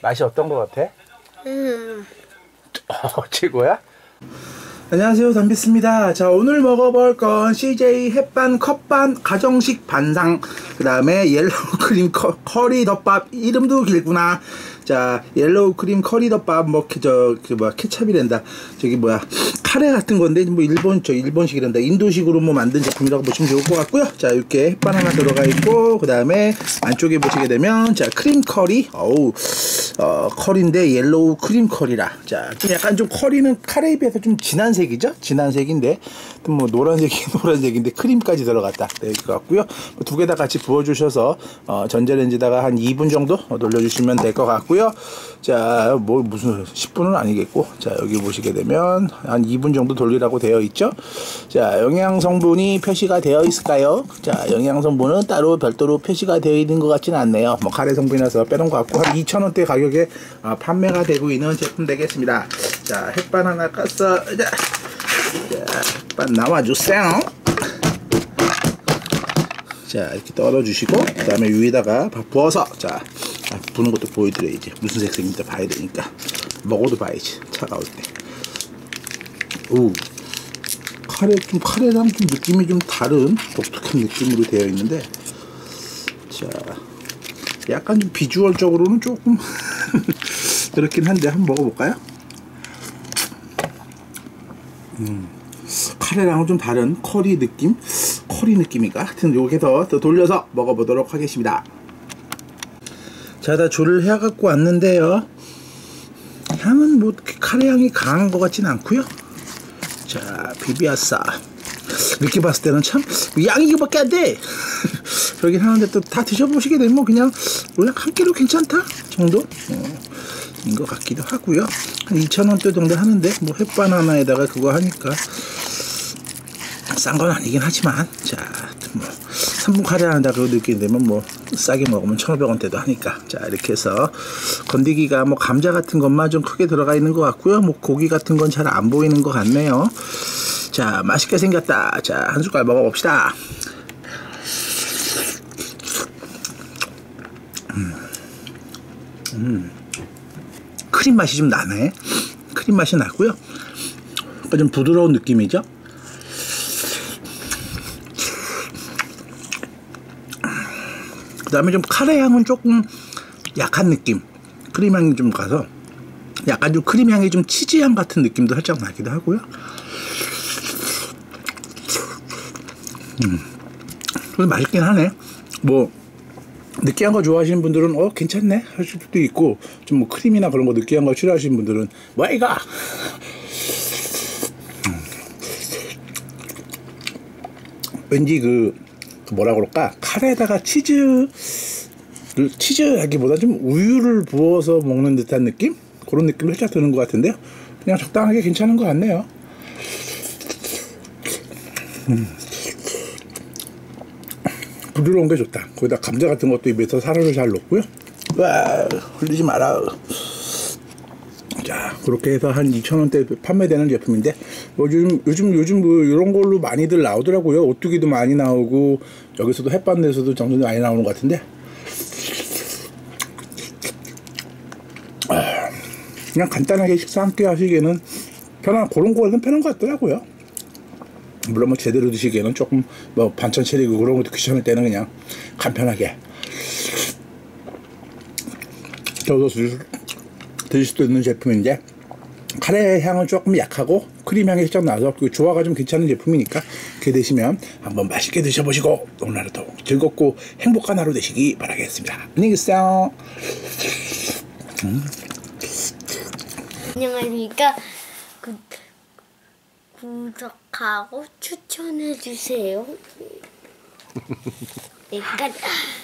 맛이 어떤 거 같아? 최고야? 안녕하세요, 담비스입니다. 자, 오늘 먹어볼 건 CJ 햇반 컵반 가정식 반상, 그 다음에 옐로우 크림 커리 덮밥. 이름도 길구나. 자, 옐로우 크림 커리 덮밥, 케찹이란다. 저기 카레 같은 건데, 일본식이란다. 인도식으로 만든 제품이라고 보시면 좋을 것 같고요. 자, 이렇게 햇반 하나 들어가 있고, 그 다음에 안쪽에 보시게 되면, 자, 크림 커리. 커리인데 옐로우 크림 커리라. 자, 약간 좀 커리는 카레에 비해서 좀 진한 색이죠? 진한 색인데, 노란색인데 크림까지 들어갔다. 네, 것 같고요. 두 개 다 같이 부어주셔서, 전자레인지다가 한 2분 정도 돌려주시면 될 것 같고요. 자, 무슨 10분은 아니겠고, 자, 여기 보시게 되면 한 2분 정도 돌리라고 되어 있죠. 자, 영양 성분이 표시가 되어 있을까요? 자, 영양 성분은 따로 별도로 표시가 되어 있는 것 같지는 않네요. 카레 성분이라서 빼놓은 것 같고, 한 2,000원대 가격에 판매가 되고 있는 제품 되겠습니다. 자, 햇반 하나 깠어. 자, 햇반 나와주세요. 자, 이렇게 떨어주시고, 그 다음에 위에다가 밥 부어서, 자, 부는 것도 보여드려야지. 무슨 색색인지 봐야 되니까. 먹어도 봐야지. 차가울 때. 오, 카레랑 좀 느낌이 좀 다른 독특한 느낌으로 되어 있는데, 자, 약간 좀 비주얼적으로는 조금 그렇긴 한데, 한번 먹어볼까요? 카레랑은 좀 다른 커리 느낌인가? 하여튼 요게 더 돌려서 먹어보도록 하겠습니다. 자, 다 조리를 해갖고 왔는데요. 향은 카레 향이 강한 것 같진 않고요. 자, 비비아싸. 이렇게 봤을 때는 참 양이 이거밖에 안 돼. 그러긴 하는데 또 다 드셔보시게 되면 그냥 한 끼로 괜찮다 정도 인 것 같기도 하고요. 한 2,000원대 정도 하는데 햇반 하나에다가 그거 하니까 싼 건 아니긴 하지만, 자, 3분 카레 하는다 그거 느끼게 되면 싸게 먹으면 1,500원대도 하니까. 자, 이렇게 해서 건더기가 감자 같은 것만 좀 크게 들어가 있는 것 같고요. 고기 같은 건 잘 안 보이는 것 같네요. 자, 맛있게 생겼다. 자, 한 숟갈 먹어봅시다. 크림 맛이 좀 나네. 크림 맛이 나고요. 좀 부드러운 느낌이죠. 그 다음에 좀 카레 향은 조금 약한 느낌. 크림 향이 좀 가서 약간 좀 크림 향이 좀 치즈 향 같은 느낌도 살짝 나기도 하고요. 근데 맛있긴 하네. 느끼한 거 좋아하시는 분들은 괜찮네 하실 수도 있고, 좀 크림이나 그런 거 느끼한 거 싫어하시는 분들은 뭐야 이거. 왠지 뭐라 그럴까, 카레에다가 치즈하기보다 좀 우유를 부어서 먹는 듯한 느낌? 그런 느낌이 살짝 드는 것 같은데요. 그냥 적당하게 괜찮은 것 같네요. 부드러운 게 좋다. 거기다 감자 같은 것도 입에서 사르르 잘 녹고요. 와, 흘리지 마라. 자, 그렇게 해서 한 2,000원대 판매되는 제품인데, 요즘 이런 걸로 많이들 나오더라고요. 오뚜기도 많이 나오고, 여기서도 햇반에서도 정말 많이 나오는 것 같은데, 그냥 간단하게 식사 함께 하시기에는 그런 거는 편한 것 같더라고요. 물론 제대로 드시기에는 조금 반찬 차리고 그런 것도 귀찮을 때는 그냥 간편하게 저어서 드실 수도 있는 제품인데, 카레 향은 조금 약하고 크림 향이 살짝 나서 조화가 좀 괜찮은 제품이니까 그렇게 드시면 한번 맛있게 드셔보시고 오늘 하루도 즐겁고 행복한 하루 되시기 바라겠습니다. 안녕히 계세요. 안녕하십니까. 구독하고 추천해주세요. 내가